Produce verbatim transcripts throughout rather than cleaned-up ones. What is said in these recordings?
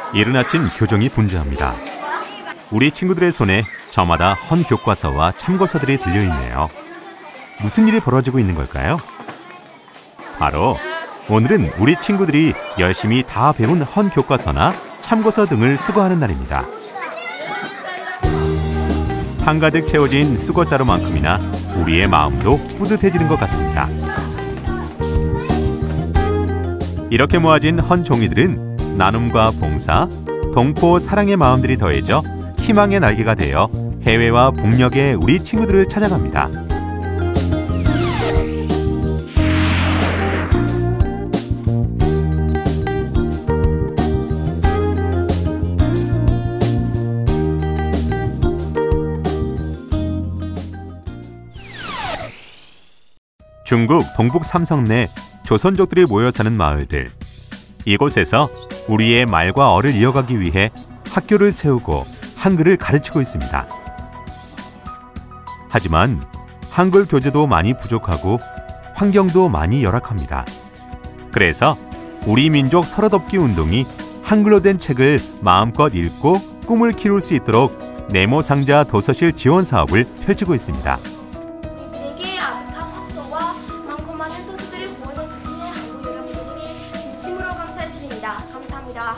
이른 아침 교정이 분주합니다. 우리 친구들의 손에 저마다 헌 교과서와 참고서들이 들려있네요. 무슨 일이 벌어지고 있는 걸까요? 바로 오늘은 우리 친구들이 열심히 다 배운 헌 교과서나 참고서 등을 수거하는 날입니다. 한가득 채워진 수거자루만큼이나 우리의 마음도 뿌듯해지는 것 같습니다. 이렇게 모아진 헌 종이들은 나눔과 봉사, 동포 사랑의 마음들이 더해져 희망의 날개가 되어 해외와 북녘의 우리 친구들을 찾아갑니다. 중국 동북 삼성 내 조선족들이 모여 사는 마을들. 이곳에서 우리의 말과 어를 이어가기 위해 학교를 세우고 한글을 가르치고 있습니다. 하지만 한글 교재도 많이 부족하고 환경도 많이 열악합니다. 그래서 우리 민족 서러덮기 운동이 한글로 된 책을 마음껏 읽고 꿈을 키울 수 있도록 네모 상자 도서실 지원 사업을 펼치고 있습니다. 우리들에게 아득한 학교와 많고 많은 도서들을 보내주시는 한국 여러분들에게 진심으로 감사드립니다. 감사합니다.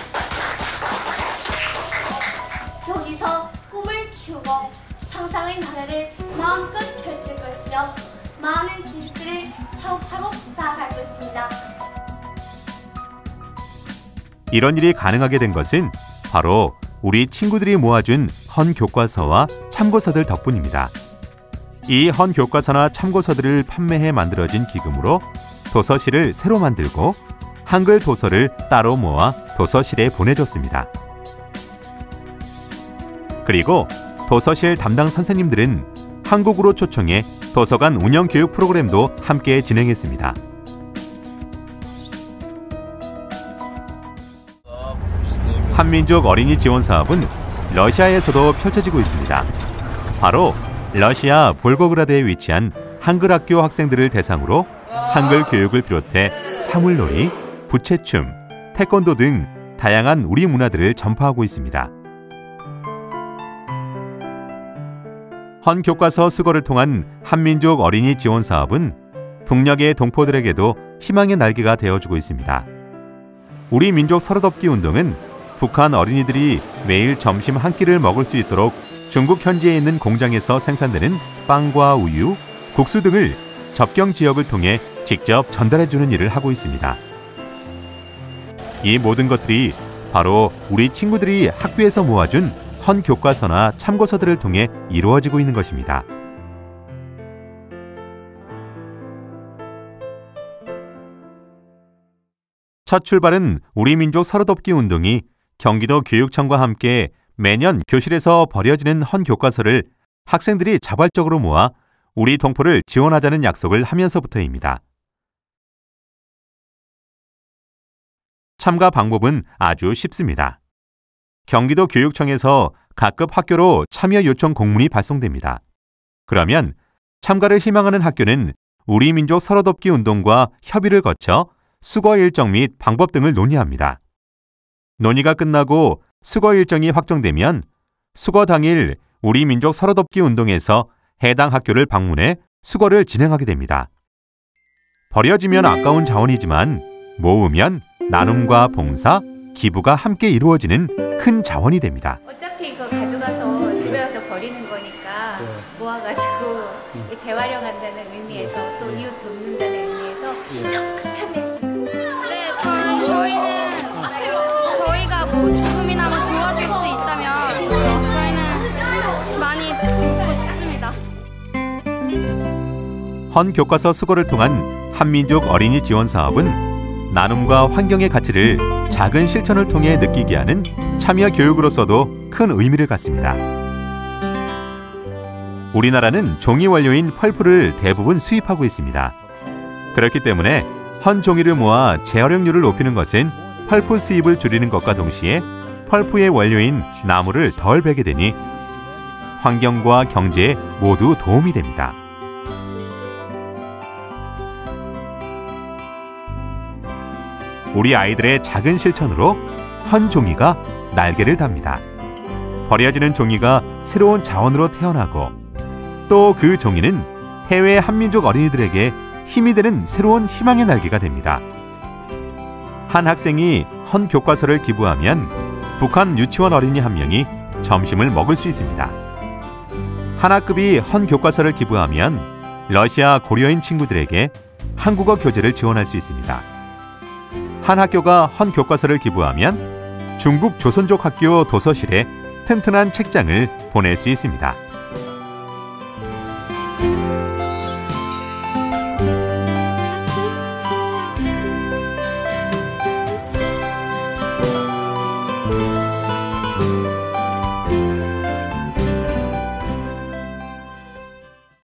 여기서 꿈을 키우고 상상의 나라를 마음껏 펼치고 있으며 많은 지식들을 차곡차곡 쌓아가고 있습니다. 이런 일이 가능하게 된 것은 바로 우리 친구들이 모아준 헌 교과서와 참고서들 덕분입니다. 이 헌 교과서나 참고서들을 판매해 만들어진 기금으로 도서실을 새로 만들고 한글 도서를 따로 모아 도서실에 보내줬습니다. 그리고 도서실 담당 선생님들은 한국으로 초청해 도서관 운영 교육 프로그램도 함께 진행했습니다. 한민족 어린이 지원 사업은 러시아에서도 펼쳐지고 있습니다. 바로 러시아 볼고그라드에 위치한 한글 학교 학생들을 대상으로 한글 교육을 비롯해 사물놀이, 부채춤, 태권도 등 다양한 우리 문화들을 전파하고 있습니다. 헌 교과서 수거를 통한 한민족 어린이 지원 사업은 북녘의 동포들에게도 희망의 날개가 되어주고 있습니다. 우리 민족 서러덮기 운동은 북한 어린이들이 매일 점심 한 끼를 먹을 수 있도록 중국 현지에 있는 공장에서 생산되는 빵과 우유, 국수 등을 접경 지역을 통해 직접 전달해주는 일을 하고 있습니다. 이 모든 것들이 바로 우리 친구들이 학교에서 모아준 헌 교과서나 참고서들을 통해 이루어지고 있는 것입니다. 첫 출발은 우리 민족 서러덮기 운동이 경기도 교육청과 함께 매년 교실에서 버려지는 헌 교과서를 학생들이 자발적으로 모아 우리 동포를 지원하자는 약속을 하면서부터입니다. 참가 방법은 아주 쉽습니다. 경기도 교육청에서 각급 학교로 참여 요청 공문이 발송됩니다. 그러면 참가를 희망하는 학교는 우리 민족 서러덮기 운동과 협의를 거쳐 수거 일정 및 방법 등을 논의합니다. 논의가 끝나고 수거 일정이 확정되면 수거 당일 우리 민족 서러덮기 운동에서 해당 학교를 방문해 수거를 진행하게 됩니다. 버려지면 아까운 자원이지만 모으면 나눔과 봉사, 기부가 함께 이루어지는 큰 자원이 됩니다. 어차피 이거 가져가서 집에 와서 버리는 거니까 모아가지고 재활용한다는 의미에서 또 이웃 돕는다는 의미에서 적극 참여했습니다. 네, 저희, 저희는 저희가 뭐 조금이나마 도와줄 수 있다면 저희는 많이 돕고 싶습니다. 헌 교과서 수거를 통한 한민족 어린이 지원 사업은 나눔과 환경의 가치를 작은 실천을 통해 느끼게 하는 참여 교육으로서도 큰 의미를 갖습니다. 우리나라는 종이 원료인 펄프를 대부분 수입하고 있습니다. 그렇기 때문에 헌 종이를 모아 재활용률을 높이는 것은 펄프 수입을 줄이는 것과 동시에 펄프의 원료인 나무를 덜 베게 되니 환경과 경제에 모두 도움이 됩니다. 우리 아이들의 작은 실천으로 헌 종이가 날개를 답니다. 버려지는 종이가 새로운 자원으로 태어나고 또 그 종이는 해외 한민족 어린이들에게 힘이 되는 새로운 희망의 날개가 됩니다. 한 학생이 헌 교과서를 기부하면 북한 유치원 어린이 한 명이 점심을 먹을 수 있습니다. 한 학급이 헌 교과서를 기부하면 러시아 고려인 친구들에게 한국어 교재를 지원할 수 있습니다. 한 학교가 헌 교과서를 기부하면 중국 조선족 학교 도서실에 튼튼한 책장을 보낼 수 있습니다.